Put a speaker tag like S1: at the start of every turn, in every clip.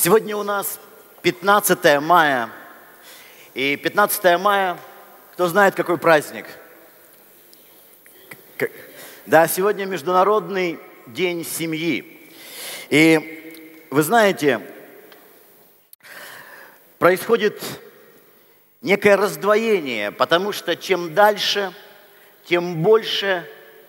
S1: Сегодня у нас 15 мая. И 15 мая, кто знает, какой праздник? Да, сегодня Международный день семьи. И вы знаете, происходит некое раздвоение, потому что чем дальше, тем больше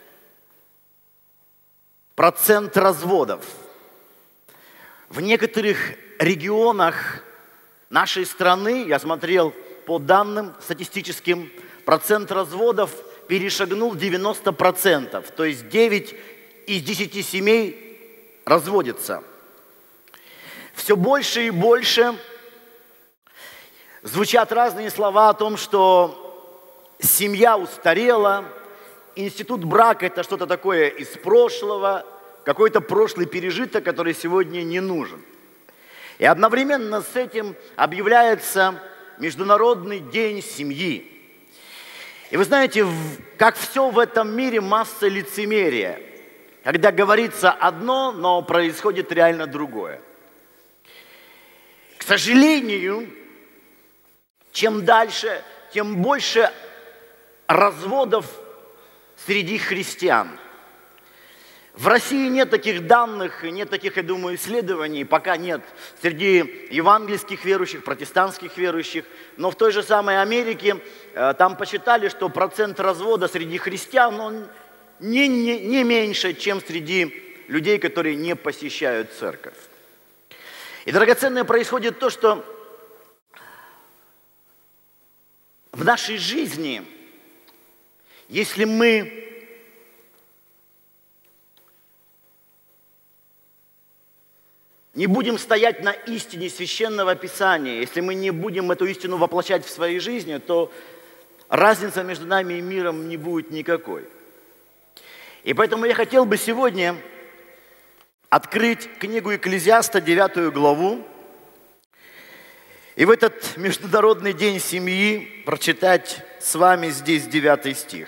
S1: процент разводов. В некоторых регионах нашей страны, я смотрел по данным статистическим, процент разводов перешагнул 90%, то есть 9 из 10 семей разводятся. Все больше и больше звучат разные слова о том, что семья устарела, институт брака – это что-то такое из прошлого, какой-то прошлый пережиток, который сегодня не нужен. И одновременно с этим объявляется Международный день семьи. И вы знаете, как все в этом мире, масса лицемерия, когда говорится одно, но происходит реально другое. К сожалению, чем дальше, тем больше разводов среди христиан. В России нет таких данных, нет таких, я думаю, исследований, пока нет среди евангельских верующих, протестантских верующих. Но в той же самой Америке там посчитали, что процент развода среди христиан он не меньше, чем среди людей, которые не посещают церковь. И, драгоценное, происходит то, что в нашей жизни, если мы не будем стоять на истине Священного Писания, если мы не будем эту истину воплощать в своей жизни, то разница между нами и миром не будет никакой. И поэтому я хотел бы сегодня открыть книгу Екклезиаста, 9 главу, и в этот Международный день семьи прочитать с вами здесь 9 стих.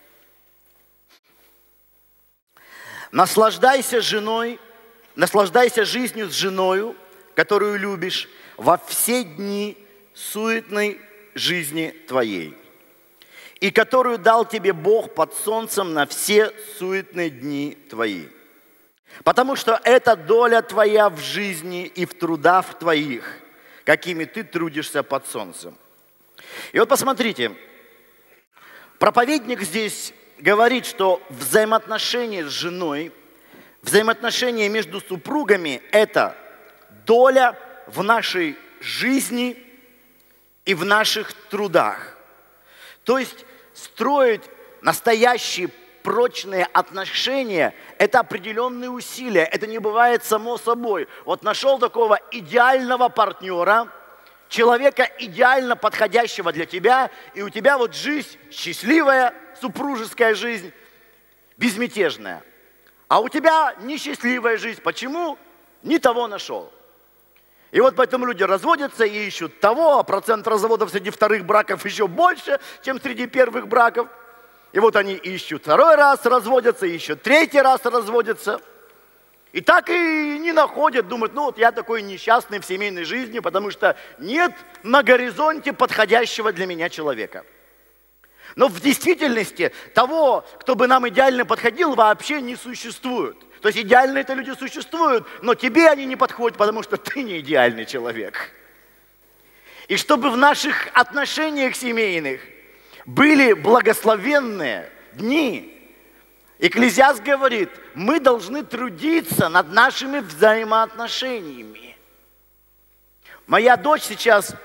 S1: «Наслаждайся жизнью с женою, которую любишь, во все дни суетной жизни твоей, и которую дал тебе Бог под солнцем на все суетные дни твои. Потому что это доля твоя в жизни и в трудах твоих, какими ты трудишься под солнцем». И вот посмотрите, проповедник здесь говорит, что взаимоотношения с женой, взаимоотношения между супругами – это доля в нашей жизни и в наших трудах. То есть строить настоящие прочные отношения – это определенные усилия, это не бывает само собой. Вот нашел такого идеального партнера, человека идеально подходящего для тебя, и у тебя вот жизнь счастливая, супружеская жизнь, безмятежная. А у тебя несчастливая жизнь. Почему? Не того нашел. И вот поэтому люди разводятся и ищут того, а процент разводов среди вторых браков еще больше, чем среди первых браков. И вот они ищут второй раз, разводятся, ищут третий раз, разводятся. И так и не находят, думают, ну вот я такой несчастный в семейной жизни, потому что нет на горизонте подходящего для меня человека. Но в действительности того, кто бы нам идеально подходил, вообще не существует. То есть идеальные это люди существуют, но тебе они не подходят, потому что ты не идеальный человек. И чтобы в наших отношениях семейных были благословенные дни, Екклезиаст говорит, мы должны трудиться над нашими взаимоотношениями. Моя дочь сейчас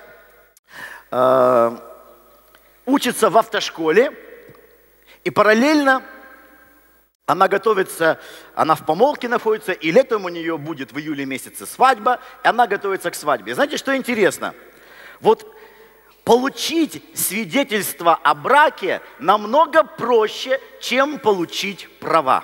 S1: учится в автошколе, и параллельно она готовится, она в помолвке находится, и летом у нее будет в июле месяце свадьба, и она готовится к свадьбе. Знаете, что интересно? Вот получить свидетельство о браке намного проще, чем получить права.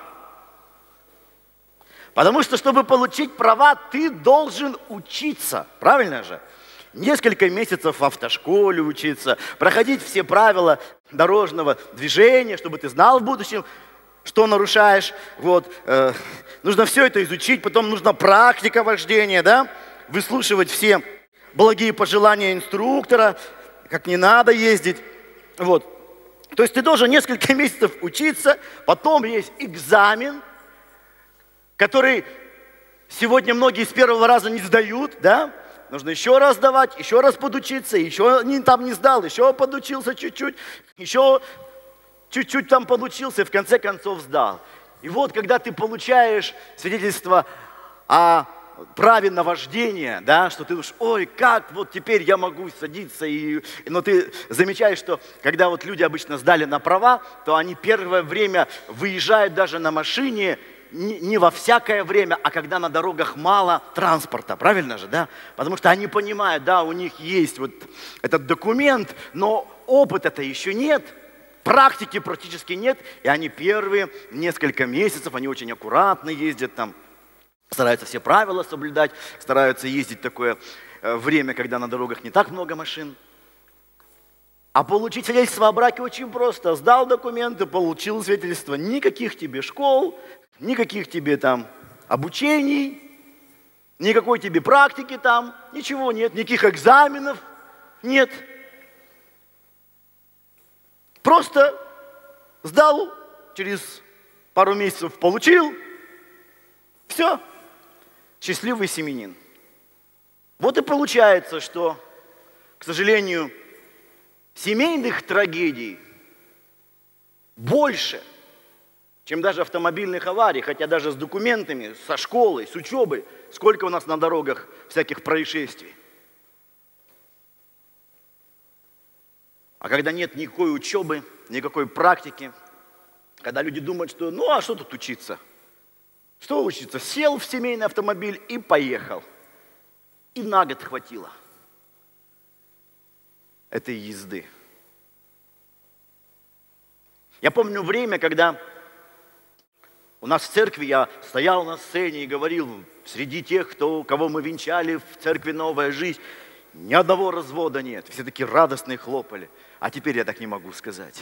S1: Потому что, чтобы получить права, ты должен учиться, правильно же? Несколько месяцев в автошколе учиться, проходить все правила дорожного движения, чтобы ты знал в будущем, что нарушаешь. Вот. Нужно все это изучить, потом нужна практика вождения, да? выслушивать все благие пожелания инструктора, как не надо ездить. Вот. То есть ты должен несколько месяцев учиться, потом есть экзамен, который сегодня многие с первого раза не сдают, да? Нужно еще раз сдавать, еще раз подучиться, еще там не сдал, еще подучился чуть-чуть, еще чуть-чуть там подучился и в конце концов сдал. И вот, когда ты получаешь свидетельство о праве на вождение, да, что ты думаешь, ой, как вот теперь я могу садиться, но ты замечаешь, что когда вот люди обычно сдали на права, то они первое время выезжают даже на машине, не во всякое время, а когда на дорогах мало транспорта, правильно же, да? Потому что они понимают, да, у них есть вот этот документ, но опыта-то еще нет, практики практически нет, и они первые несколько месяцев, они очень аккуратно ездят там, стараются все правила соблюдать, стараются ездить в такое время, когда на дорогах не так много машин. А получить свидетельство о браке очень просто. Сдал документы, получил свидетельство. Никаких тебе школ, никаких тебе там обучений, никакой тебе практики там, ничего нет, никаких экзаменов нет. Просто сдал, через пару месяцев получил, все, счастливый семьянин. Вот и получается, что, к сожалению, семейных трагедий больше, чем даже автомобильных аварий, хотя даже с документами, со школой, с учебой, сколько у нас на дорогах всяких происшествий. А когда нет никакой учебы, никакой практики, когда люди думают, что ну а что тут учиться? Что учиться? Сел в семейный автомобиль и поехал. И на год хватило этой езды. Я помню время, когда у нас в церкви я стоял на сцене и говорил, среди тех, кого мы венчали в церкви «Новая жизнь», ни одного развода нет. Все такие радостные хлопали. А теперь я так не могу сказать.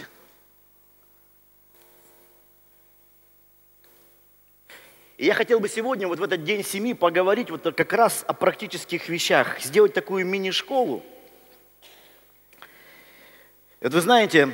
S1: И я хотел бы сегодня, вот в этот день семьи, поговорить вот как раз о практических вещах, сделать такую мини-школу. Вот вы знаете,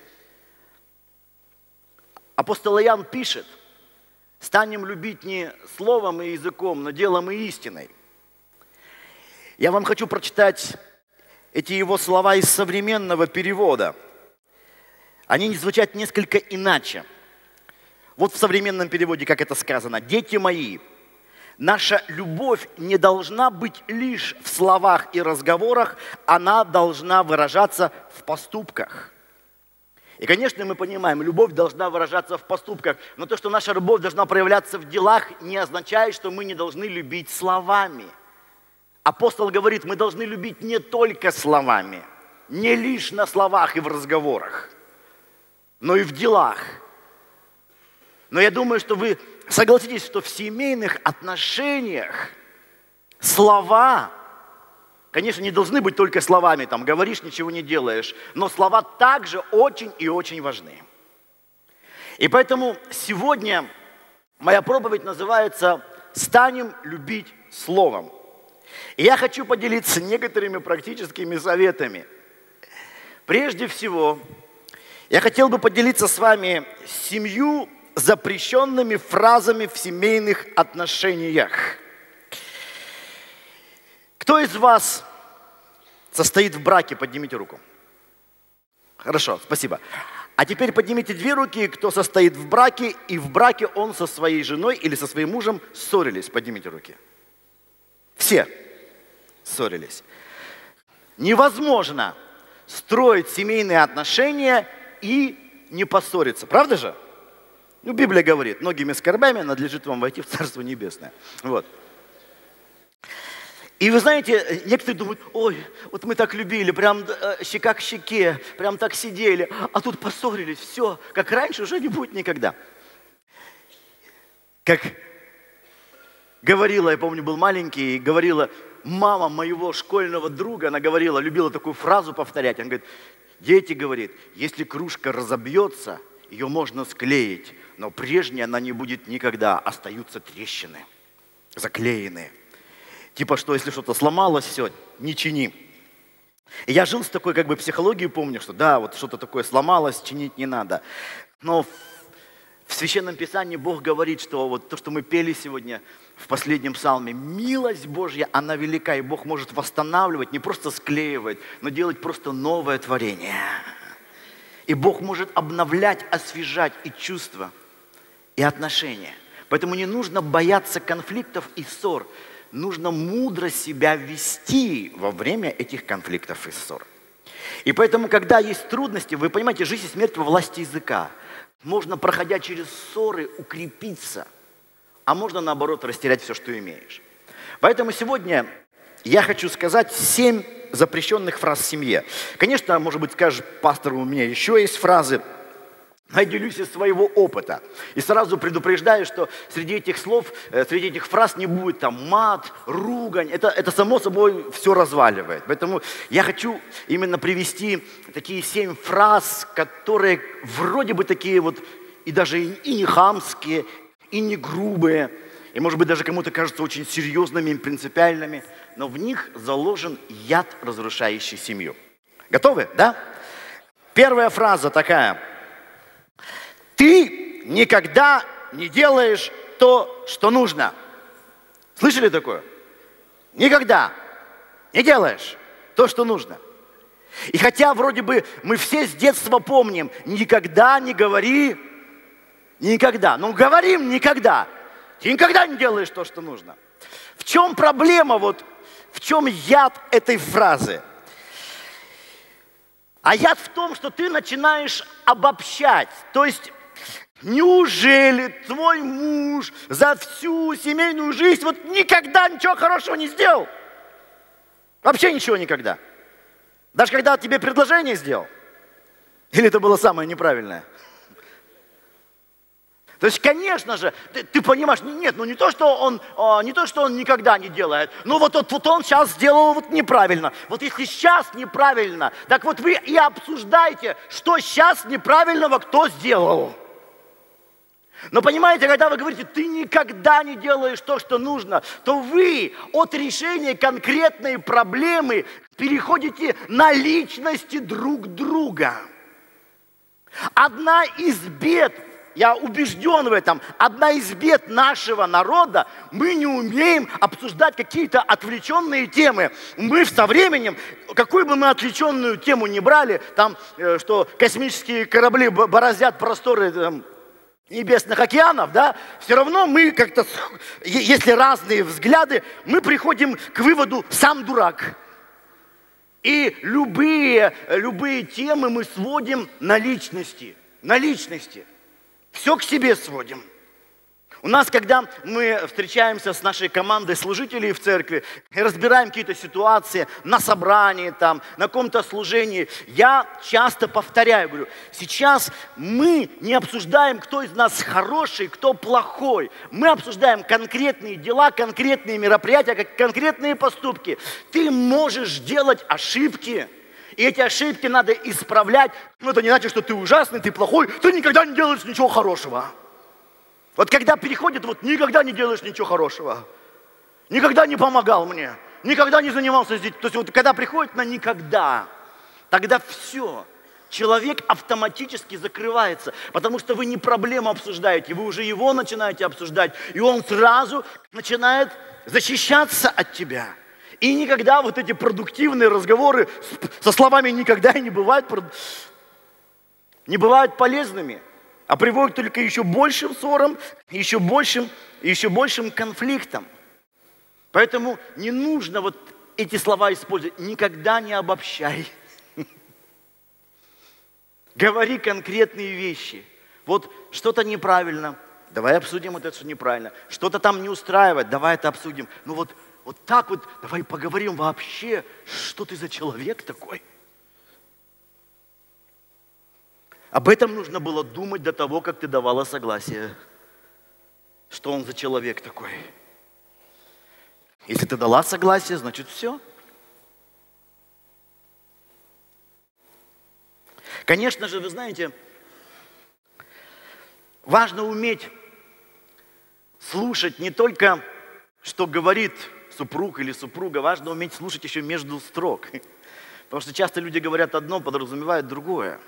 S1: апостол Иоанн пишет, станем любить не словом и языком, но делом и истиной. Я вам хочу прочитать эти его слова из современного перевода. Они звучат несколько иначе. Вот в современном переводе, как это сказано. «Дети мои, наша любовь не должна быть лишь в словах и разговорах, она должна выражаться в поступках». И, конечно, мы понимаем, любовь должна выражаться в поступках, но то, что наша любовь должна проявляться в делах, не означает, что мы не должны любить словами. Апостол говорит, мы должны любить не только словами, не лишь на словах и в разговорах, но и в делах. Но я думаю, что вы согласитесь, что в семейных отношениях слова, конечно, не должны быть только словами, там, говоришь, ничего не делаешь, но слова также очень и очень важны. И поэтому сегодня моя проповедь называется «Станем любить словом». И я хочу поделиться некоторыми практическими советами. Прежде всего, я хотел бы поделиться с вами 7 запрещенными фразами в семейных отношениях. Кто из вас состоит в браке? Поднимите руку. Хорошо, спасибо. А теперь поднимите 2 руки, кто состоит в браке, и в браке он со своей женой или со своим мужем ссорились. Поднимите руки. Все ссорились. Невозможно строить семейные отношения и не поссориться. Правда же? Ну, Библия говорит, многими скорбями надлежит вам войти в Царство Небесное. Вот. И вы знаете, некоторые думают, ой, вот мы так любили, прям щека к щеке, прям так сидели, а тут поссорились, все, как раньше уже не будет никогда. Как говорила, я помню, был маленький, и говорила мама моего школьного друга, она говорила, любила такую фразу повторять, она говорит, дети, говорит, если кружка разобьется, ее можно склеить, но прежней она не будет никогда, остаются трещины, заклеенные. Типа, что если что-то сломалось, все, не чини. И я жил с такой как бы психологией, помню, что да, вот что-то такое сломалось, чинить не надо. Но в Священном Писании Бог говорит, что вот то, что мы пели сегодня в последнем псалме, милость Божья, она велика, и Бог может восстанавливать, не просто склеивать, но делать просто новое творение. И Бог может обновлять, освежать и чувства, и отношения. Поэтому не нужно бояться конфликтов и ссор. Нужно мудро себя вести во время этих конфликтов и ссор. И поэтому, когда есть трудности, вы понимаете, жизнь и смерть во власти языка. Можно, проходя через ссоры, укрепиться, а можно, наоборот, растерять все, что имеешь. Поэтому сегодня я хочу сказать 7 запрещенных фраз в семье. Конечно, может быть, скажешь, пастор, у меня еще есть фразы. Я делюсь из своего опыта. И сразу предупреждаю, что среди этих слов, среди этих фраз не будет там мат, ругань. Это само собой все разваливает. Поэтому я хочу именно привести такие 7 фраз, которые вроде бы такие вот, и даже и не хамские, и не грубые, и может быть даже кому-то кажутся очень серьезными и принципиальными, но в них заложен яд, разрушающий семью. Готовы, да? Первая фраза такая. Ты никогда не делаешь то, что нужно. Слышали такое? Никогда не делаешь то, что нужно. И хотя вроде бы мы все с детства помним, никогда не говори, никогда. Ну говорим никогда. Ты никогда не делаешь то, что нужно. В чем проблема, вот в чем яд этой фразы? А яд в том, что ты начинаешь обобщать. То есть, неужели твой муж за всю семейную жизнь вот никогда ничего хорошего не сделал? Вообще ничего никогда. Даже когда тебе предложение сделал? Или это было самое неправильное? То есть, конечно же, ты понимаешь, нет, ну не то, что он никогда не делает, но вот он сейчас сделал вот неправильно. Вот если сейчас неправильно, так вот вы и обсуждаете, что сейчас неправильного кто сделал. Но понимаете, когда вы говорите, ты никогда не делаешь то, что нужно, то вы от решения конкретной проблемы переходите на личности друг друга. Одна из бед, я убежден в этом, одна из бед нашего народа, мы не умеем обсуждать какие-то отвлеченные темы. Мы со временем, какую бы мы отвлеченную тему ни брали, там, что космические корабли бороздят просторы небесных океанов, да, все равно мы как-то, если разные взгляды, мы приходим к выводу «сам дурак». И любые темы мы сводим на личности, на личности. Все к себе сводим. У нас, когда мы встречаемся с нашей командой служителей в церкви и разбираем какие-то ситуации на собрании, там, на каком-то служении, я часто повторяю, говорю, сейчас мы не обсуждаем, кто из нас хороший, кто плохой. Мы обсуждаем конкретные дела, конкретные мероприятия, конкретные поступки. Ты можешь делать ошибки. И эти ошибки надо исправлять. Но это не значит, что ты ужасный, ты плохой, ты никогда не делаешь ничего хорошего. Вот когда переходит, вот никогда не делаешь ничего хорошего. Никогда не помогал мне. Никогда не занимался здесь. То есть вот когда приходит на никогда, тогда все. Человек автоматически закрывается. Потому что вы не проблему обсуждаете, вы уже его начинаете обсуждать. И он сразу начинает защищаться от тебя. И никогда вот эти продуктивные разговоры со словами «никогда» и не бывают полезными, а приводят только еще большим ссорам, еще большим конфликтам. Поэтому не нужно вот эти слова использовать. Никогда не обобщай. Говори конкретные вещи. Вот что-то неправильно, давай обсудим вот это, что неправильно. Что-то там не устраивает, давай это обсудим. Ну вот так вот, давай поговорим вообще, что ты за человек такой. Об этом нужно было думать до того, как ты давала согласие. Что он за человек такой. Если ты дала согласие, значит все. Конечно же, вы знаете, важно уметь слушать не только, что говорит супруг или супруга, важно уметь слушать еще между строк. Потому что часто люди говорят одно, подразумевают другое.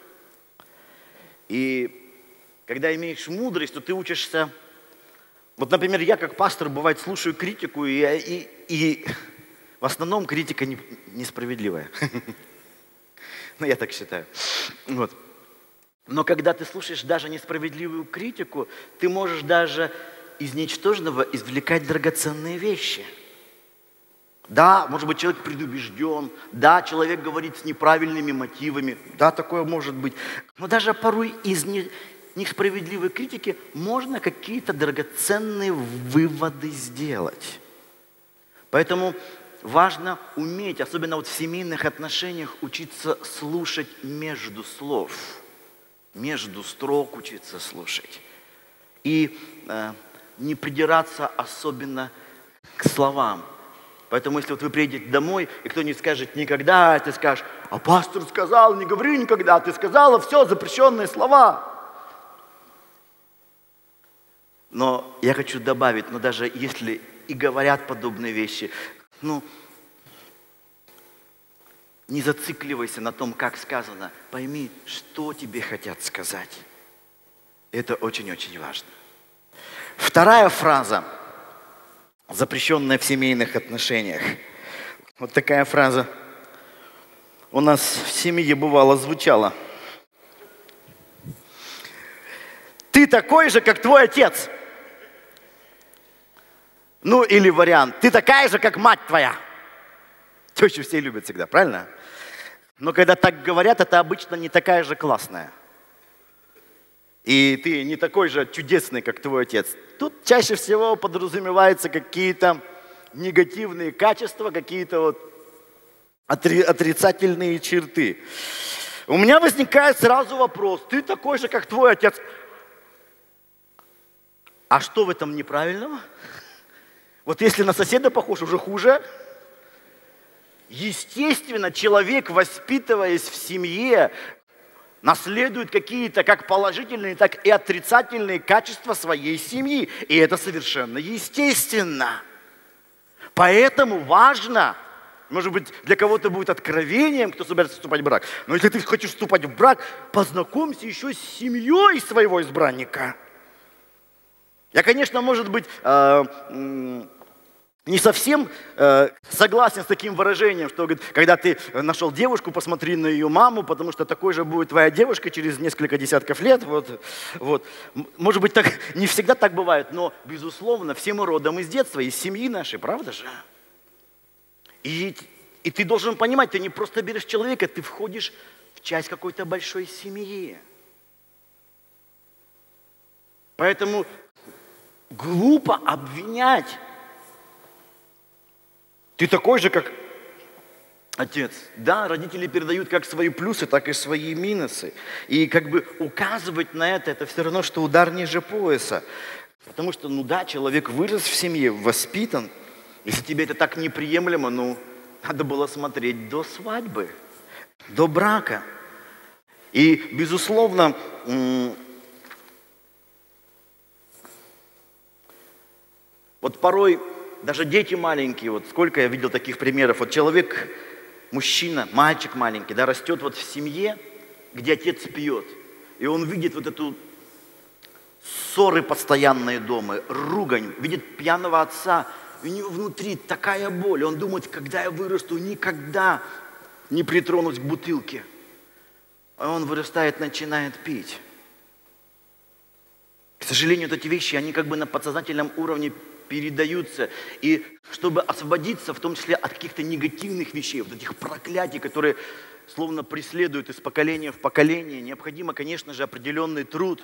S1: И когда имеешь мудрость, то ты учишься. Вот, например, я как пастор, бывает, слушаю критику, и в основном критика несправедливая. Ну, я так считаю. Вот. Но когда ты слушаешь даже несправедливую критику, ты можешь даже из ничтожного извлекать драгоценные вещи. Да, может быть, человек предубежден, да, человек говорит с неправильными мотивами, да, такое может быть. Но даже порой из несправедливой критики можно какие-то драгоценные выводы сделать. Поэтому важно уметь, особенно вот в семейных отношениях, учиться слушать между слов, между строк учиться слушать. И не придираться особенно к словам. Поэтому, если вот вы приедете домой, и кто-нибудь скажет «никогда», ты скажешь «а пастор сказал, не говори никогда, ты сказала все, запрещенные слова». Но я хочу добавить, но даже если и говорят подобные вещи, не зацикливайся на том, как сказано. Пойми, что тебе хотят сказать. Это очень-очень важно. Вторая фраза, запрещенная в семейных отношениях. Вот такая фраза у нас в семье бывало звучала. Ты такой же, как твой отец. Ну или вариант. Ты такая же, как мать твоя. Тещу все любят всегда, правильно? Но когда так говорят, это обычно не такая же классная. И ты не такой же чудесный, как твой отец. Тут чаще всего подразумеваются какие-то негативные качества, какие-то вот отрицательные черты. У меня возникает сразу вопрос. Ты такой же, как твой отец. А что в этом неправильного? Вот если на соседа похож, уже хуже. Естественно, человек, воспитываясь в семье, наследует какие-то как положительные, так и отрицательные качества своей семьи. И это совершенно естественно. Поэтому важно, может быть, для кого-то будет откровением, кто собирается вступать в брак. Но если ты хочешь вступать в брак, познакомься еще с семьей своего избранника. Я, конечно, может быть, не совсем согласен с таким выражением, что говорит, когда ты нашел девушку, посмотри на ее маму, потому что такой же будет твоя девушка через несколько десятков лет. Вот. Может быть, так, не всегда так бывает, но, безусловно, все мы родом из детства, из семьи нашей, правда же? И ты должен понимать, ты не просто берешь человека, ты входишь в часть какой-то большой семьи. Поэтому глупо обвинять. Ты такой же, как отец. Да, родители передают как свои плюсы, так и свои минусы. И как бы указывать на это все равно, что удар ниже пояса. Потому что, человек вырос в семье, воспитан. Если тебе это так неприемлемо, надо было смотреть до свадьбы, до брака. И, безусловно, вот порой даже дети маленькие, вот сколько я видел таких примеров, вот человек, мужчина, мальчик маленький, да, растет вот в семье, где отец пьет, и он видит вот эту ссоры постоянные дома, ругань, видит пьяного отца, и у него внутри такая боль, он думает, когда я вырасту, никогда не притронусь к бутылке, а он вырастает, начинает пить. К сожалению, вот эти вещи, они как бы на подсознательном уровне передаются. И чтобы освободиться, в том числе от каких-то негативных вещей, вот этих проклятий, которые словно преследуют из поколения в поколение, необходимо, конечно же, определенный труд.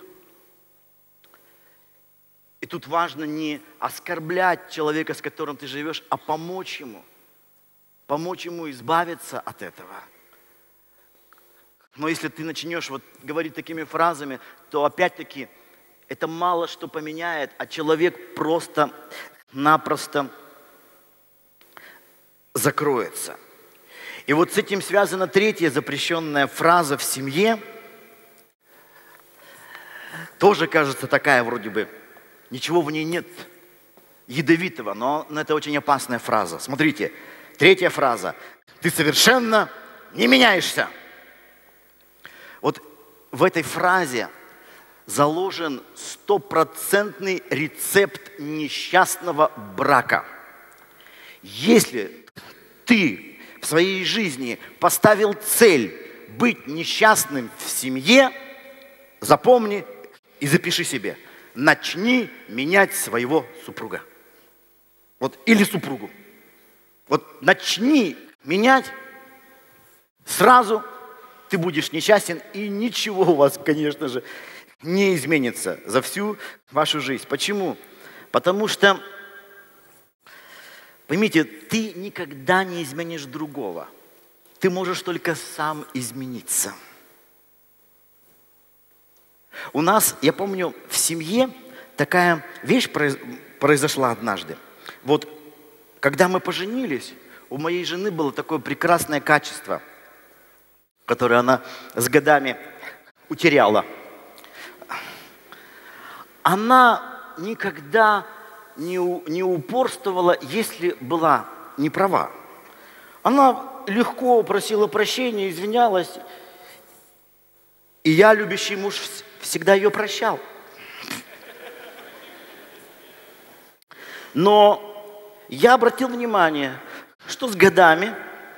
S1: И тут важно не оскорблять человека, с которым ты живешь, а помочь ему избавиться от этого. Но если ты начнешь говорить такими фразами, то опять-таки это мало что поменяет, а человек просто-напросто закроется. И вот с этим связана третья запрещенная фраза в семье. Тоже кажется такая вроде бы, ничего в ней нет ядовитого, но это очень опасная фраза. Смотрите, третья фраза. Ты совершенно не меняешься. Вот в этой фразе заложен стопроцентный рецепт несчастного брака. Если ты в своей жизни поставил цель быть несчастным в семье, запомни и запиши себе. Начни менять своего супруга. Вот, или супругу. Вот начни менять, сразу ты будешь несчастен, и ничего у вас, конечно же, не изменится за всю вашу жизнь. Почему? Потому что, поймите, ты никогда не изменишь другого. Ты можешь только сам измениться. У нас, я помню, в семье такая вещь произошла однажды. Вот, когда мы поженились, у моей жены было такое прекрасное качество, которое она с годами утеряла. Она никогда не упорствовала, если была не права. Она легко просила прощения, извинялась. И я, любящий муж, всегда ее прощал. Но я обратил внимание, что с годами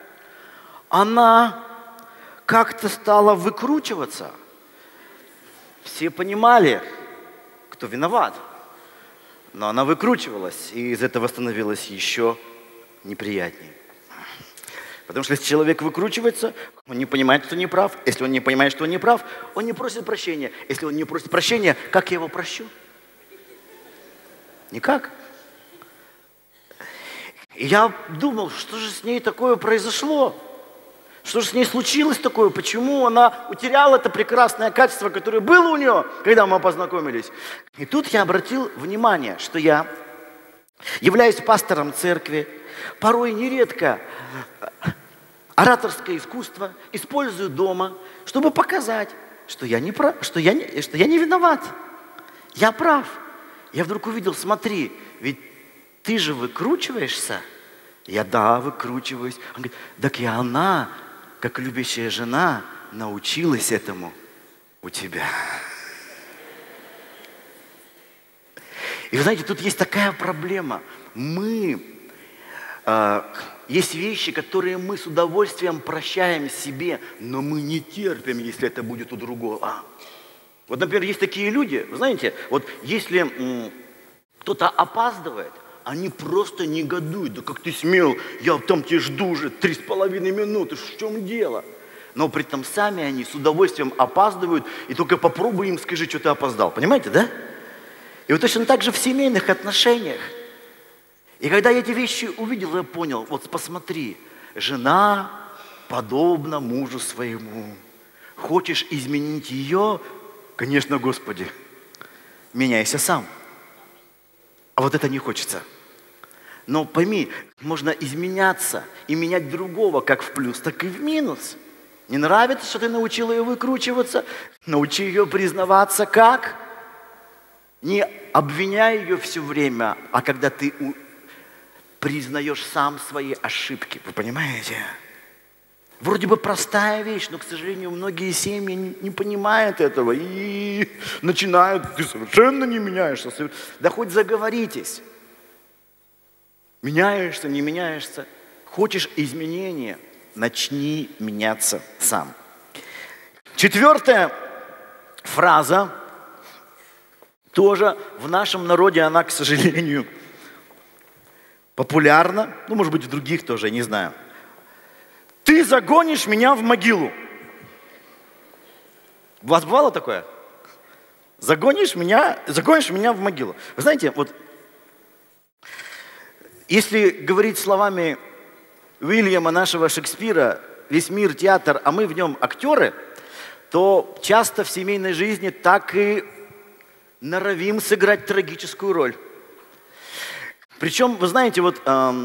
S1: она как-то стала выкручиваться. Все понимали, кто виноват. Но она выкручивалась, и из этого становилось еще неприятнее. Потому что если человек выкручивается, он не понимает, что не прав. Если он не понимает, что он не прав, он не просит прощения. Если он не просит прощения, как я его прощу? Никак. И я думал, что же с ней такое произошло? Что же с ней случилось такое? Почему она утеряла это прекрасное качество, которое было у нее, когда мы познакомились? И тут я обратил внимание, что я являюсь пастором церкви, порой нередко ораторское искусство использую дома, чтобы показать, что я не прав, что я не виноват. Я прав. Я вдруг увидел, смотри, ведь ты же выкручиваешься. Я, да, выкручиваюсь. Он говорит, так и она, как любящая жена, научилась этому у тебя. И вы знаете, тут есть такая проблема. Есть вещи, которые мы с удовольствием прощаем себе, но мы не терпим, если это будет у другого. Вот, например, есть такие люди, вы знаете, вот если кто-то опаздывает, они просто негодуют. Да как ты смел, я там тебя жду уже 3,5 минуты, в чем дело? Но при этом сами они с удовольствием опаздывают, и только попробуй им скажи, что ты опоздал. Понимаете, да? И вот точно так же в семейных отношениях. И когда я эти вещи увидел, я понял, вот посмотри, жена подобна мужу своему. Хочешь изменить ее? Конечно, Господи, меняйся сам. А вот это не хочется. Но пойми, можно изменяться и менять другого, как в плюс, так и в минус. Не нравится, что ты научил ее выкручиваться? Научи ее признаваться как? Не обвиняй ее все время, а когда ты признаешь сам свои ошибки. Вы понимаете? Вроде бы простая вещь, но, к сожалению, многие семьи не понимают этого и начинают, ты совершенно не меняешься. Да хоть заговоритесь. Меняешься, не меняешься. Хочешь изменения, начни меняться сам. 4-я фраза, тоже в нашем народе она, к сожалению, популярна. Ну, может быть, в других тоже, я не знаю. Ты загонишь меня в могилу. У вас бывало такое? Загонишь меня в могилу. Вы знаете, вот если говорить словами Уильяма нашего Шекспира, весь мир театр, а мы в нем актеры, то часто в семейной жизни так и норовим сыграть трагическую роль. Причем, вы знаете, вот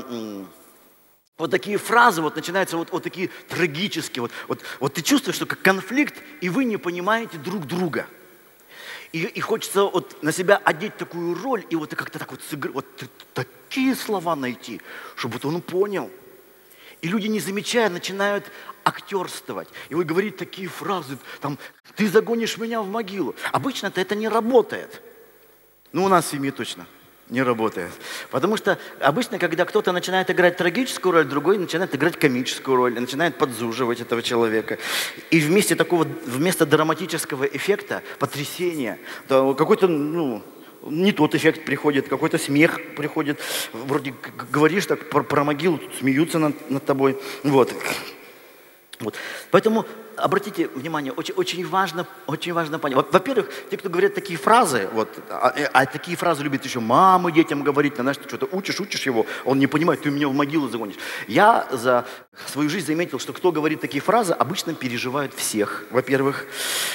S1: такие фразы вот начинаются вот такие трагические. Вот ты чувствуешь, что как конфликт, и вы не понимаете друг друга. И хочется вот на себя одеть такую роль, и вот как-то так вот сыграть, вот такие слова найти, чтобы вот он понял. И люди, не замечая, начинают актерствовать. И вы говорите такие фразы, там, ты загонишь меня в могилу. Обычно-то это не работает. Ну, у нас в семье точно не работает. Потому что обычно, когда кто-то начинает играть трагическую роль, другой начинает играть комическую роль, начинает подзуживать этого человека. И вместо драматического эффекта, потрясения, какой-то, не тот эффект приходит, какой-то смех приходит. Вроде говоришь так про могилу, тут смеются над тобой. Вот. Поэтому обратите внимание, очень важно понять. Во-первых, те, кто говорят такие фразы, а такие фразы любят еще мамы детям говорить, знаешь, ты что-то учишь его, он не понимает, ты меня в могилу загонишь. Я за свою жизнь заметил, что кто говорит такие фразы, обычно переживают всех. Во-первых,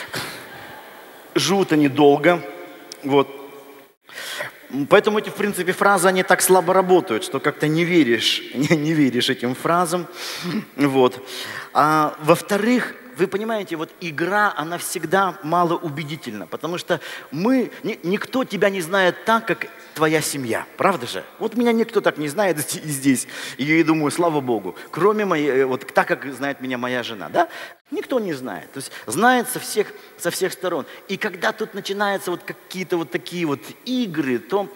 S1: живут они долго, Поэтому эти, в принципе, фразы, они так слабо работают, что как-то не веришь этим фразам. А во-вторых, вы понимаете, игра, она всегда малоубедительна, потому что никто тебя не знает так, как твоя семья, правда же? Меня никто так не знает здесь, и я думаю, слава Богу, кроме моей, так, как знает меня моя жена, да? Никто не знает, то есть знает со всех сторон. И когда тут начинаются какие-то такие игры, то,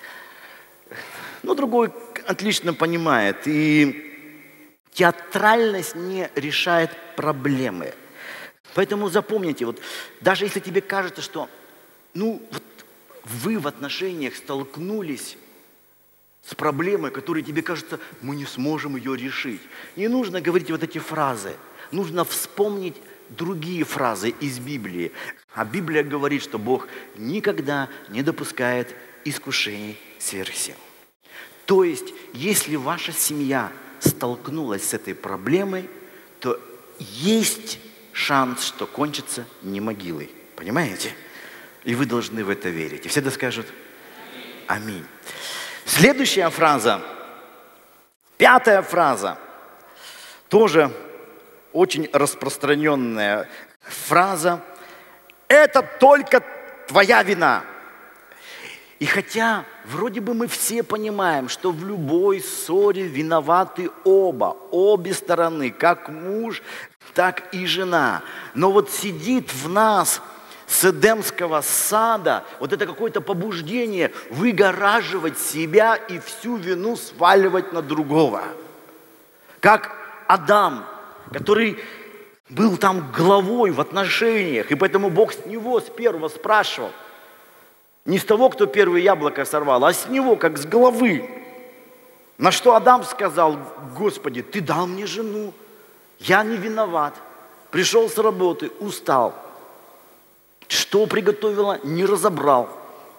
S1: другой отлично понимает, и театральность не решает проблемы. Поэтому запомните, даже если тебе кажется, что вы в отношениях столкнулись с проблемой, которая тебе кажется, мы не сможем ее решить. Не нужно говорить эти фразы. Нужно вспомнить другие фразы из Библии. А Библия говорит, что Бог никогда не допускает искушений сверх сил. То есть, если ваша семья столкнулась с этой проблемой, то есть шанс, что кончится не могилой. Понимаете? И вы должны в это верить. И все скажут аминь. Следующая фраза, 5-я фраза, тоже очень распространенная фраза. Это только твоя вина. И хотя вроде бы мы все понимаем, что в любой ссоре виноваты обе стороны, как муж, так и жена. Но сидит в нас с Эдемского сада это какое-то побуждение выгораживать себя и всю вину сваливать на другого. Как Адам, который был там главой в отношениях, и поэтому Бог с него с первого спрашивал. Не с того, кто первое яблоко сорвал, а с него, как с головы. На что Адам сказал: Господи, ты дал мне жену, я не виноват. Пришел с работы, устал. Что приготовила, не разобрал.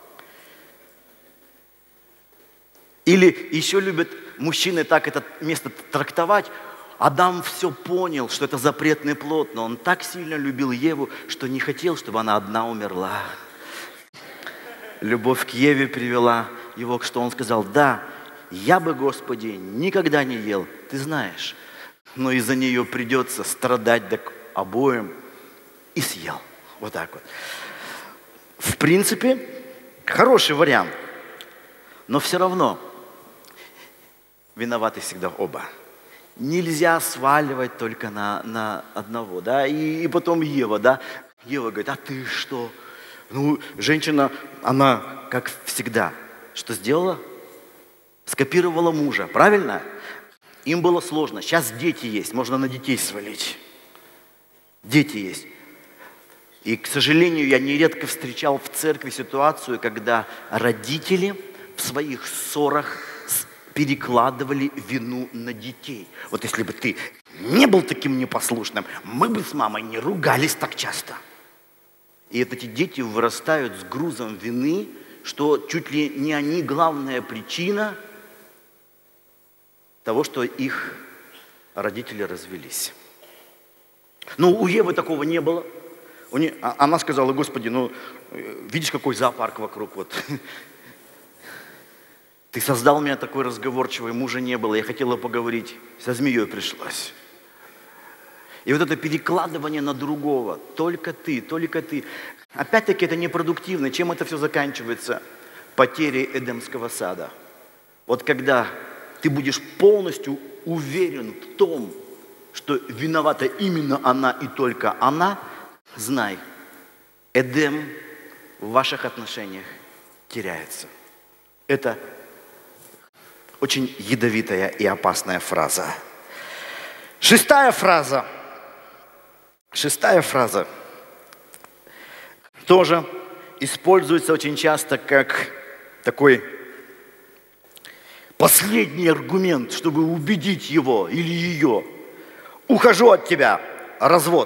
S1: Или еще любят мужчины так это место трактовать. Адам все понял, что это запретный плод, но он так сильно любил Еву, что не хотел, чтобы она одна умерла. Любовь к Еве привела его, что он сказал: да, я бы, Господи, никогда не ел, ты знаешь, но из-за нее придется страдать обоим, и съел. Так. В принципе, хороший вариант, но все равно виноваты всегда оба. Нельзя сваливать только на одного, да, и потом Ева, да. Ева говорит: а ты что? Женщина, она, как всегда, что сделала? Скопировала мужа, правильно? Им было сложно. Сейчас дети есть, можно на детей свалить. Дети есть. И, к сожалению, я нередко встречал в церкви ситуацию, когда родители в своих ссорах перекладывали вину на детей. Если бы ты не был таким непослушным, мы бы с мамой не ругались так часто. И эти дети вырастают с грузом вины, что чуть ли не они главная причина того, что их родители развелись. У Евы такого не было. Она сказала: Господи, видишь, какой зоопарк вокруг. Ты создал меня такой разговорчивый, мужа не было, я хотела поговорить, со змеей пришлось. И вот это перекладывание на другого, только ты, только ты. Опять-таки это непродуктивно. Чем это все заканчивается? Потерей Эдемского сада. Вот когда ты будешь полностью уверен в том, что виновата именно она и только она, знай, Эдем в ваших отношениях теряется. Это очень ядовитая и опасная фраза. Шестая фраза тоже используется очень часто как такой последний аргумент, чтобы убедить его или ее. Ухожу от тебя, развод.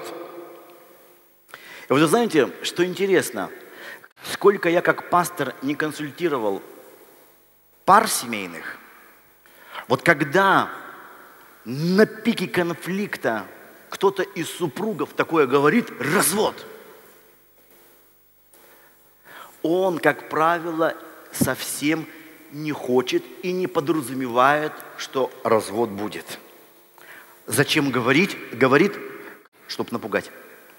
S1: И вот вы знаете, что интересно, сколько я как пастор не консультировал пар семейных, вот когда на пике конфликта кто-то из супругов такое говорит, развод, он, как правило, совсем не хочет и не подразумевает, что развод будет. Зачем говорить? Говорит, чтобы напугать.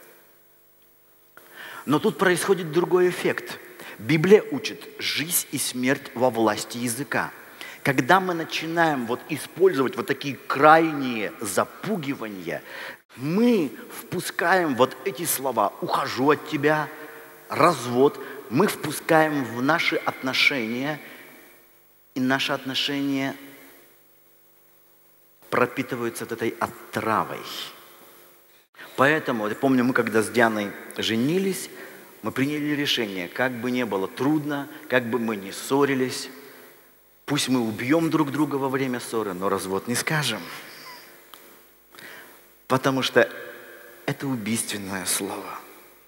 S1: Но тут происходит другой эффект. Библия учит, жизнь и смерть во власти языка. Когда мы начинаем вот использовать вот такие крайние запугивания, мы впускаем вот эти слова «ухожу от тебя», «развод», мы впускаем в наши отношения, и наши отношения пропитываются вот этой отравой. Поэтому, я помню, мы когда с Дианой женились, мы приняли решение, как бы ни было трудно, как бы мы ни ссорились, пусть мы убьем друг друга во время ссоры, но развод не скажем. Потому что это убийственное слово.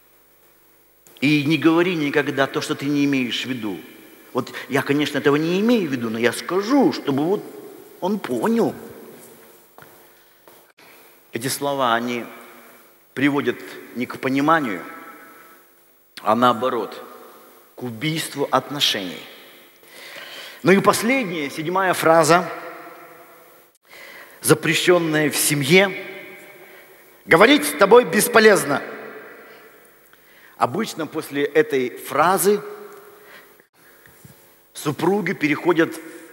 S1: И не говори никогда то, что ты не имеешь в виду. Вот я, конечно, этого не имею в виду, но я скажу, чтобы вот он понял. Эти слова, они приводят не к пониманию, а наоборот, к убийству отношений. Ну и последняя, 7-я фраза, запрещенная в семье. Говорить с тобой бесполезно. Обычно после этой фразы супруги переходят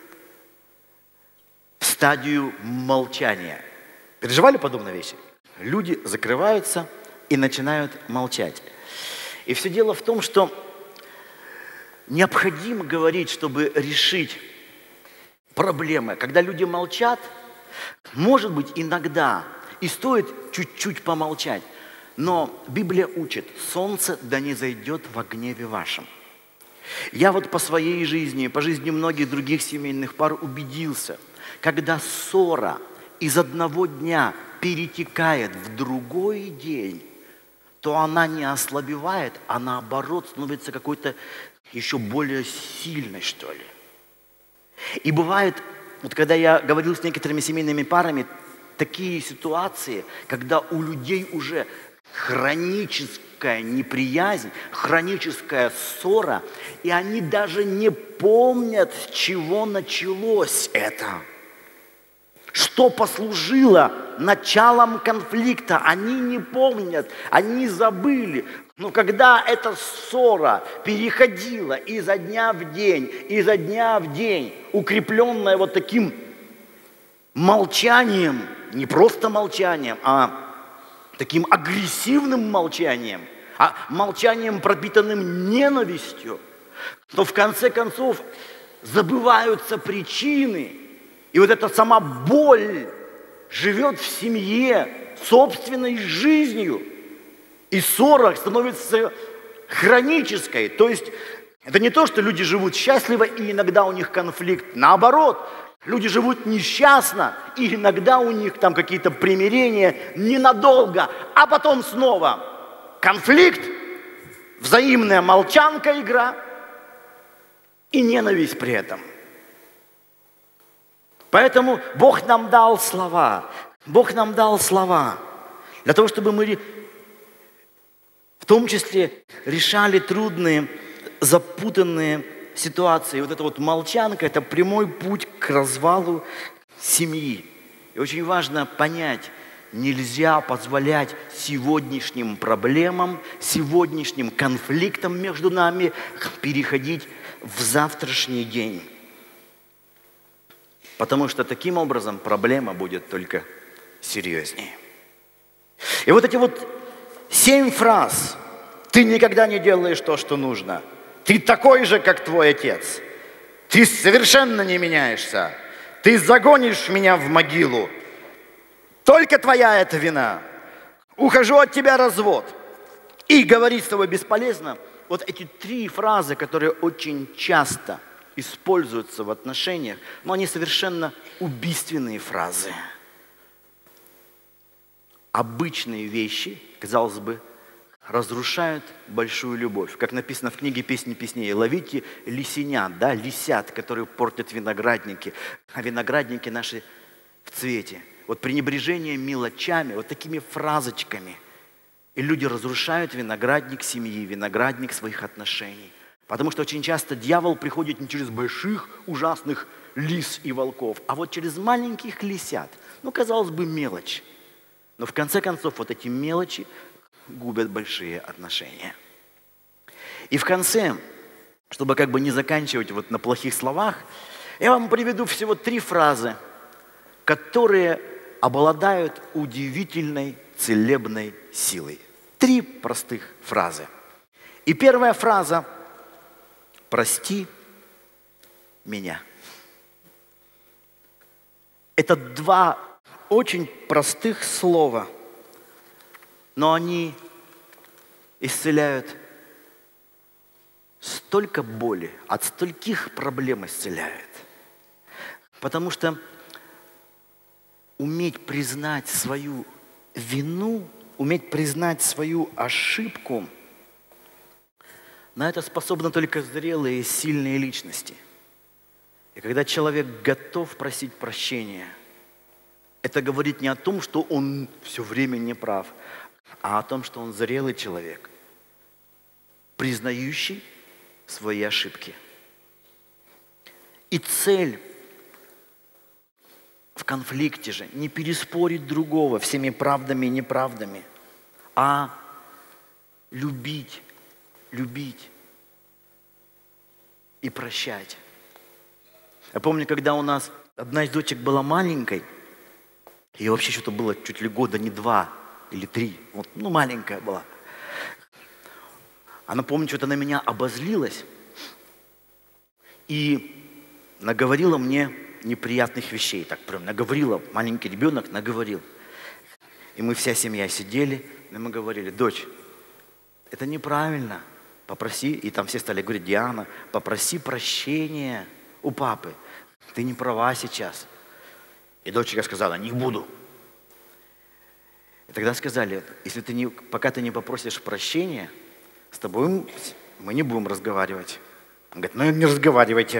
S1: в стадию молчания. Переживали подобные вещи? Люди закрываются и начинают молчать. И все дело в том, что необходимо говорить, чтобы решить проблемы. Когда люди молчат, может быть, иногда и стоит чуть-чуть помолчать. Но Библия учит, солнце да не зайдет во гневе вашем. Я вот по своей жизни, по жизни многих других семейных пар убедился, когда ссора из одного дня перетекает в другой день, то она не ослабевает, а наоборот становится какой-то еще более сильной, что ли. И бывает, вот когда я говорил с некоторыми семейными парами, такие ситуации, когда у людей уже хроническая неприязнь, хроническая ссора, и они даже не помнят, с чего началось это. Что послужило началом конфликта, они не помнят, они забыли. Но когда эта ссора переходила изо дня в день, укрепленная вот таким молчанием, не просто молчанием, а таким агрессивным молчанием, а молчанием, пропитанным ненавистью, то в конце концов забываются причины. И вот эта сама боль живет в семье собственной жизнью. И ссора становится хронической. То есть это не то, что люди живут счастливо, и иногда у них конфликт. Наоборот, люди живут несчастно, и иногда у них там какие-то примирения ненадолго, а потом снова конфликт, взаимная молчанка, игра и ненависть при этом. Поэтому Бог нам дал слова. Бог нам дал слова для того, чтобы мы в том числе решали трудные, запутанные ситуации. Вот эта вот молчанка – это прямой путь к развалу семьи. И очень важно понять, Нельзя позволять сегодняшним проблемам, сегодняшним конфликтам между нами переходить в завтрашний день. Потому что таким образом проблема будет только серьезнее. И вот эти вот 7 фраз. Ты никогда не делаешь то, что нужно. Ты такой же, как твой отец. Ты совершенно не меняешься. Ты загонишь меня в могилу. Только твоя эта вина. Ухожу от тебя, развод. И говорить с тобой бесполезно. Вот эти 3 фразы, которые очень часто используются в отношениях, но они совершенно убийственные фразы. Обычные вещи, казалось бы, разрушают большую любовь. Как написано в книге «Песни песней», ловите лисенят, да, лисят, которые портят виноградники, а виноградники наши в цвете. Вот пренебрежение мелочами, вот такими фразочками. И люди разрушают виноградник семьи, виноградник своих отношений. Потому что очень часто дьявол приходит не через больших, ужасных лис и волков, а вот через маленьких лисят. Ну, казалось бы, мелочь. Но в конце концов вот эти мелочи губят большие отношения. И в конце, чтобы как бы не заканчивать вот на плохих словах, я вам приведу всего 3 фразы, которые обладают удивительной целебной силой. 3 простых фразы. И первая фраза – «Прости меня». Это 2 очень простых слова, но они исцеляют столько боли, от стольких проблем исцеляют. Потому что уметь признать свою вину, уметь признать свою ошибку, на это способны только зрелые и сильные личности. И когда человек готов просить прощения, это говорит не о том, что он все время не прав, а о том, что он зрелый человек, признающий свои ошибки. И цель в конфликте же не переспорить другого всеми правдами и неправдами, а любить и прощать. Я помню, когда у нас одна из дочек была маленькой, ей вообще что-то было чуть ли года не 2 или 3, вот, ну маленькая была. Она, помню, что-то на меня обозлилась и наговорила мне неприятных вещей. Так прям наговорила, маленький ребенок наговорил. И мы вся семья сидели, и мы говорили: дочь, это неправильно, попроси, и там все стали говорить: Диана, попроси прощения у папы, ты не права сейчас. И дочка сказала: не буду. И тогда сказали: если пока ты не попросишь прощения, с тобой мы не будем разговаривать. Он говорит: ну не разговаривайте.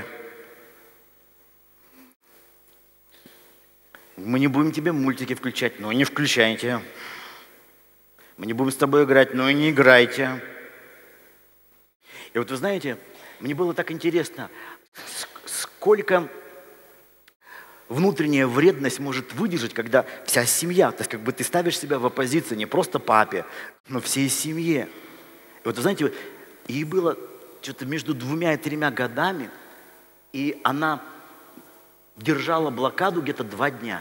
S1: Мы не будем тебе мультики включать, ну не включайте. Мы не будем с тобой играть, ну и не играйте. И вот вы знаете, мне было так интересно, сколько внутренняя вредность может выдержать, когда вся семья, то есть как бы ты ставишь себя в оппозицию не просто папе, но всей семье. И вот вы знаете, ей было что-то между 2 и 3 годами, и она держала блокаду где-то 2 дня.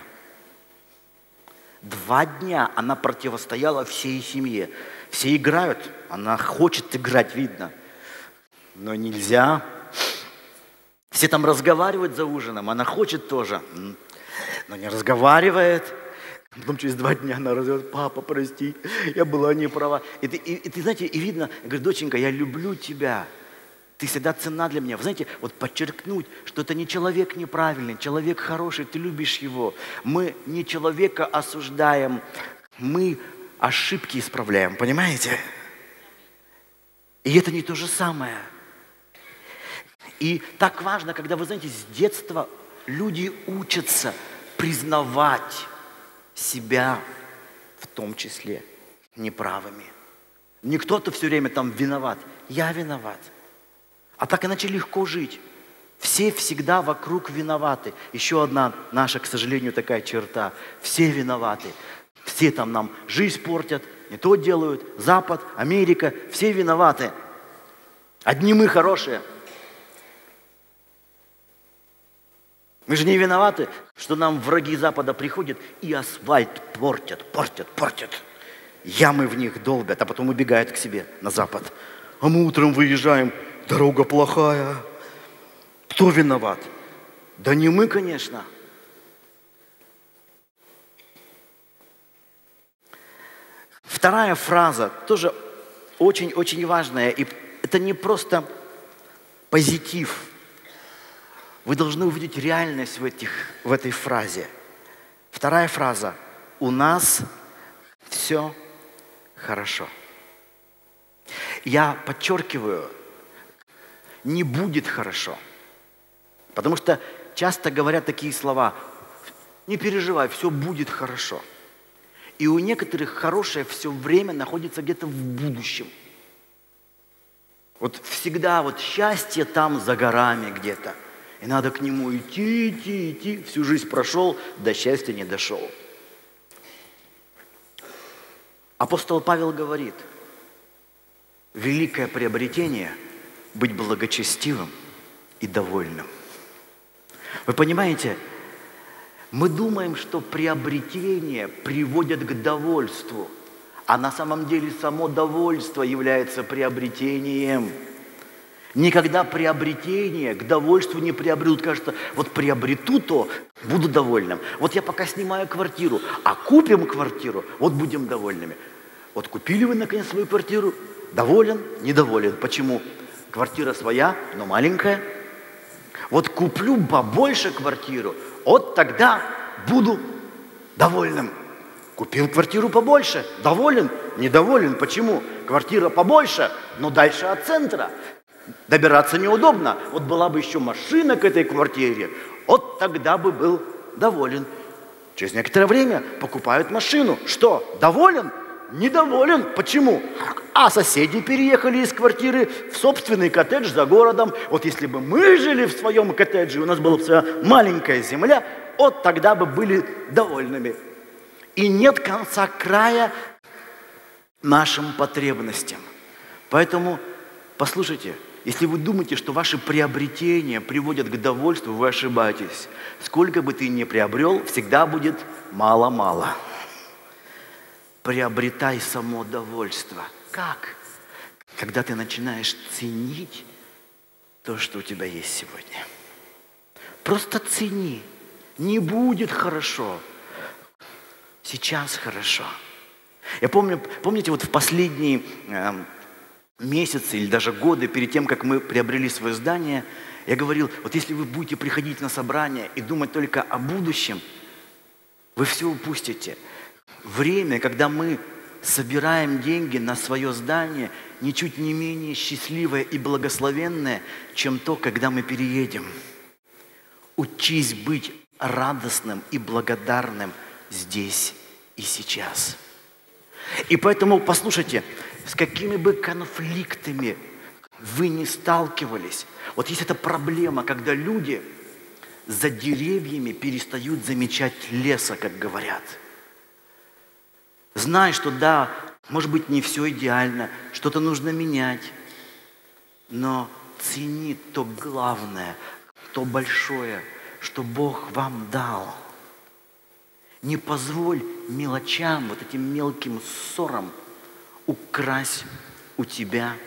S1: 2 дня она противостояла всей семье. Все играют, она хочет играть, видно, но нельзя. Все там разговаривают за ужином, она хочет тоже, но не разговаривает. Потом через 2 дня она разговаривает: папа, прости, я была не права. И ты знаете, и видно, я говорю: доченька, я люблю тебя, ты всегда ценна для меня. Вы знаете, вот подчеркнуть, что это не человек неправильный, человек хороший, ты любишь его. Мы не человека осуждаем, мы ошибки исправляем, понимаете? И это не то же самое. И так важно, когда, вы знаете, с детства люди учатся признавать себя, в том числе, неправыми. Не кто-то все время там виноват, я виноват. А так иначе легко жить. Все всегда вокруг виноваты. Еще одна наша, к сожалению, такая черта. Все виноваты. Все там нам жизнь портят, не то делают, Запад, Америка, все виноваты. Одни мы хорошие. Мы же не виноваты, что нам враги Запада приходят и асфальт портят. Ямы в них долбят, а потом убегают к себе на Запад. А мы утром выезжаем, дорога плохая. Кто виноват? Да не мы, конечно. Вторая фраза тоже очень-очень важная. И это не просто позитив. Вы должны увидеть реальность в этой фразе. Вторая фраза. У нас все хорошо. Я подчеркиваю, не будет хорошо. Потому что часто говорят такие слова: не переживай, все будет хорошо. И у некоторых хорошее все время находится где-то в будущем. Вот всегда вот счастье там за горами где-то. И надо к нему идти. Всю жизнь прошел, до счастья не дошел. Апостол Павел говорит: великое приобретение – быть благочестивым и довольным. Вы понимаете, мы думаем, что приобретение приводит к довольству, а на самом деле само довольство является приобретением. Никогда приобретение к довольству не приобретут. Кажется, вот приобрету то, буду довольным. Вот я пока снимаю квартиру, а купим квартиру, вот будем довольными. Вот купили вы наконец свою квартиру, доволен, недоволен. Почему? Квартира своя, но маленькая. Вот куплю побольше квартиру, вот тогда буду довольным. Купил квартиру побольше, доволен, недоволен. Почему? Квартира побольше, но дальше от центра. Добираться неудобно. Вот была бы еще машина к этой квартире, вот тогда бы был доволен. Через некоторое время покупают машину. Что? Доволен? Недоволен. Почему? А соседи переехали из квартиры в собственный коттедж за городом. Вот если бы мы жили в своем коттедже, у нас была бы своя маленькая земля, вот тогда бы были довольными. И нет конца края нашим потребностям. Поэтому, послушайте, если вы думаете, что ваши приобретения приводят к довольству, вы ошибаетесь. Сколько бы ты ни приобрел, всегда будет мало-мало. Приобретай само довольство. Как? Когда ты начинаешь ценить то, что у тебя есть сегодня. Просто цени. Не будет хорошо. Сейчас хорошо. Я помните, вот в последние месяцы или даже годы, перед тем, как мы приобрели свое здание, я говорил, вот если вы будете приходить на собрание и думать только о будущем, вы все упустите. Время, когда мы собираем деньги на свое здание, ничуть не менее счастливое и благословенное, чем то, когда мы переедем. Учись быть радостным и благодарным здесь и сейчас. И поэтому, послушайте, с какими бы конфликтами вы не сталкивались, вот есть эта проблема, когда люди за деревьями перестают замечать леса, как говорят. Знай, что да, может быть, не все идеально, что-то нужно менять, но цени то главное, то большое, что Бог вам дал. Не позволь мелочам, вот этим мелким ссорам украсть у тебя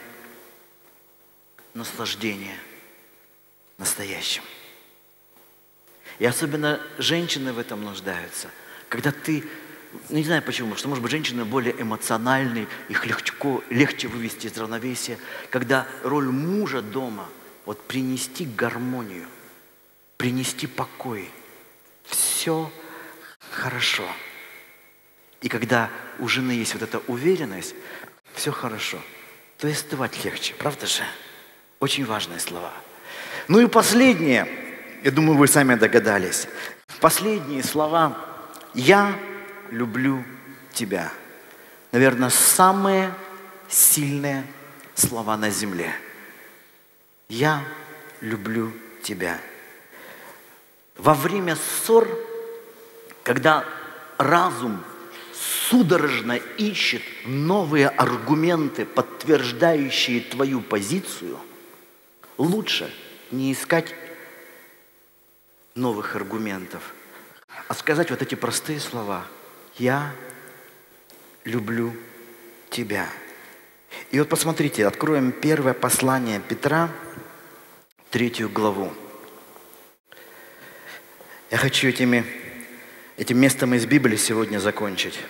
S1: наслаждение настоящим. И особенно женщины в этом нуждаются. Когда ты, не знаю почему, что, может быть, женщины более эмоциональные, их легче вывести из равновесия, когда роль мужа дома, вот принести гармонию, принести покой, все хорошо. И когда у жены есть вот эта уверенность, все хорошо, то и остывать легче, правда же? Очень важные слова. Ну и последнее, я думаю, вы сами догадались. Последние слова: «Я люблю тебя». Наверное, самые сильные слова на земле. «Я люблю тебя». Во время ссор, когда разум судорожно ищет новые аргументы, подтверждающие твою позицию, лучше не искать новых аргументов, а сказать вот эти простые слова: «Я люблю тебя». И вот посмотрите, откроем первое послание Петра, 3 главу. Я хочу этим местом из Библии сегодня закончить.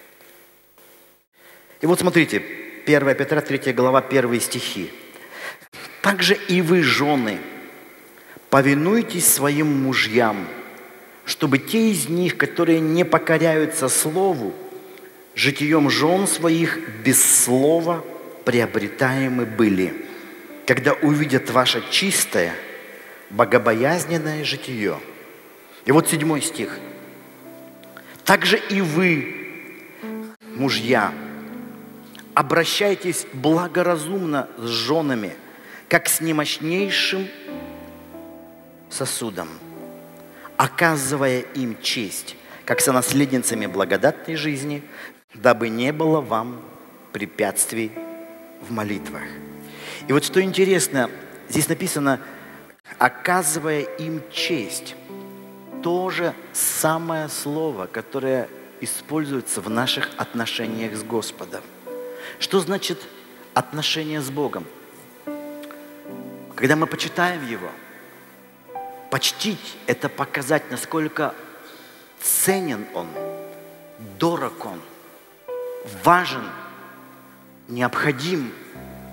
S1: И вот смотрите, 1 Петра, 3 глава, 1 стихи. «Также и вы, жены, повинуйтесь своим мужьям, чтобы те из них, которые не покоряются слову, житием жен своих без слова приобретаемы были, когда увидят ваше чистое, богобоязненное житие». И вот 7 стих. «Также и вы, мужья, обращайтесь благоразумно с женами, как с немощнейшим сосудом, оказывая им честь, как сонаследницами благодатной жизни, дабы не было вам препятствий в молитвах». И вот что интересно, здесь написано «оказывая им честь». То же самое слово, которое используется в наших отношениях с Господом. Что значит отношения с Богом? Когда мы почитаем Его, почтить – это показать, насколько ценен Он, дорог Он, важен, необходим.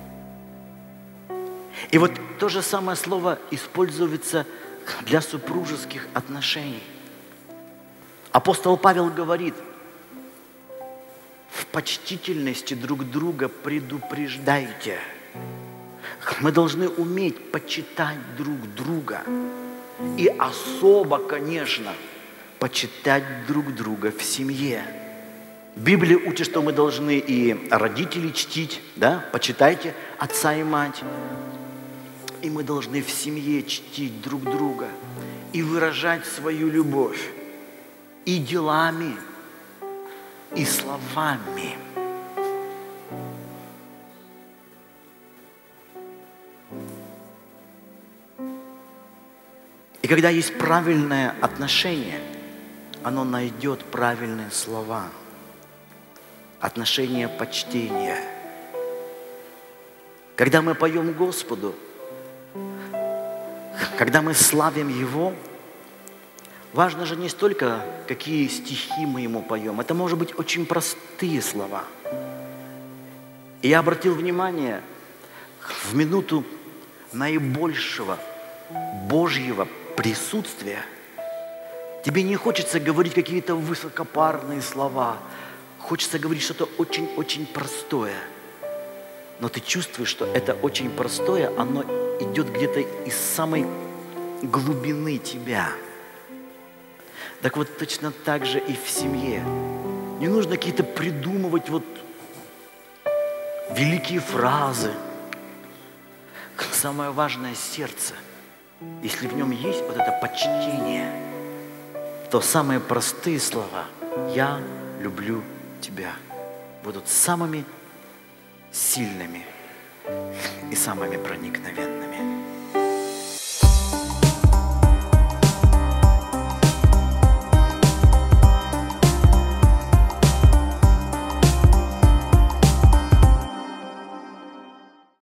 S1: И вот то же самое слово используется для супружеских отношений. Апостол Павел говорит: в почтительности друг друга предупреждайте. Мы должны уметь почитать друг друга. И особо, конечно, почитать друг друга в семье. Библия учит, что мы должны и родителей чтить, да? Почитайте отца и мать. И мы должны в семье чтить друг друга и выражать свою любовь и делами, и словами. И когда есть правильное отношение, оно найдет правильные слова. Отношение почтения. Когда мы поем Господу, когда мы славим Его, важно же не столько, какие стихи мы Ему поем. Это может быть очень простые слова. И я обратил внимание, в минуту наибольшего Божьего присутствия тебе не хочется говорить какие-то высокопарные слова. Хочется говорить что-то очень-очень простое. Но ты чувствуешь, что это очень простое, оно идет где-то из самой глубины тебя. Так вот, точно так же и в семье. Не нужно какие-то придумывать вот великие фразы. Самое важное — сердце. Если в нем есть вот это почтение, то самые простые слова «я люблю тебя» будут самыми сильными и самыми проникновенными.